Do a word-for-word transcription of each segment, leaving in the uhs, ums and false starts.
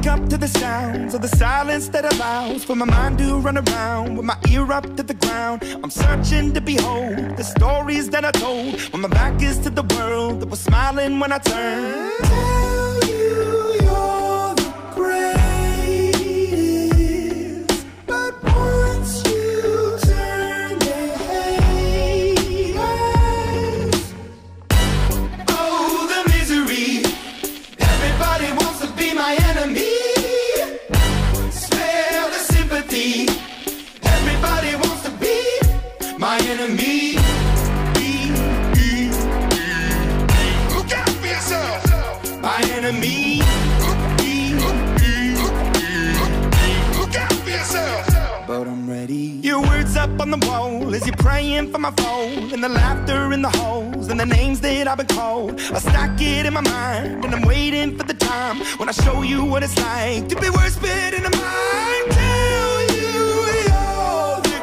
wake up to the sounds of the silence that allows for my mind to run around with my ear up to the ground. I'm searching to behold the stories that I told when my back is to the world that was smiling when I turned. Tell you you're the greatest, but once you turn, they hate us. Oh, the misery. Everybody wants to be my enemy. Spare the sympathy. Everybody wants to be my enemy. Look out for yourself. My enemy. Look out for yourself. But I'm ready. Your words up on the wall as you're praying for my phone, and the laughter in the holes and the names that I've been called. I stack it in my mind and I'm waiting for the time when I show you what it's like to be worse fit in the mind. Tell you you're the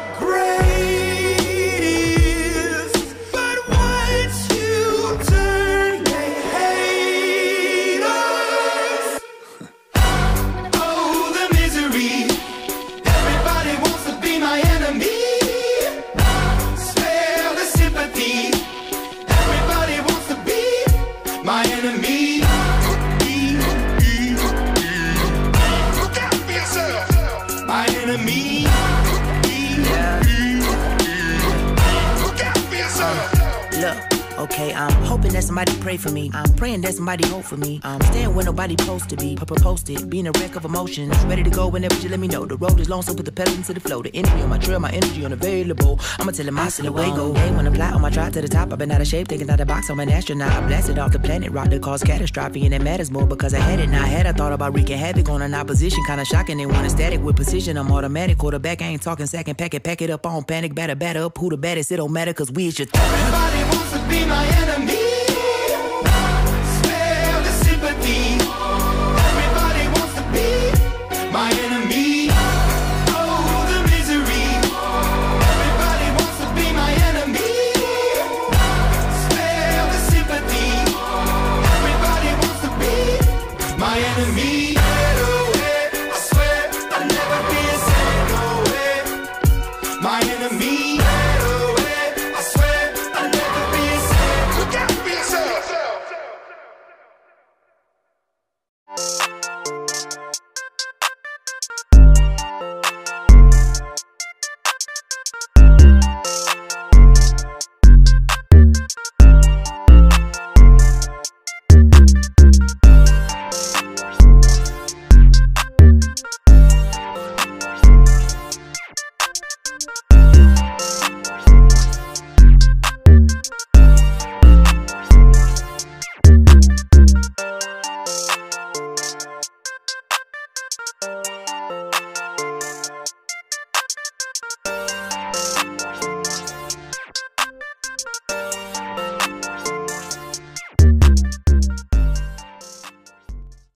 greatest, but once you turn, they hate us. Oh, the misery. Everybody wants to be my enemy. Spare the sympathy. Everybody wants to be my enemy. Look out for yourself. My enemy. Look out for yourself. Look, okay, I'm hoping that somebody pray for me. I'm praying that somebody hope for me. I'm staying where nobody supposed to be. Posted, being a wreck of emotions. Ready to go whenever you let me know. The road is long, so put the pedal into the flow. The energy on my trail, my energy unavailable. I'ma tell him I still away go. Hey, when I'm fly on my drive to the top, I've been out of shape, thinking out of the box. I'm an astronaut. I blasted off the planet, rock that caused catastrophe, and it matters more because I had it. Now I had I thought about wreaking havoc on an opposition, kinda shocking. They want a static with precision. I'm automatic, quarterback. I ain't talking second packet, pack it up on panic, batter, batter up. Who the baddest? It don't matter, cause we is your Everybody wants to be my enemy.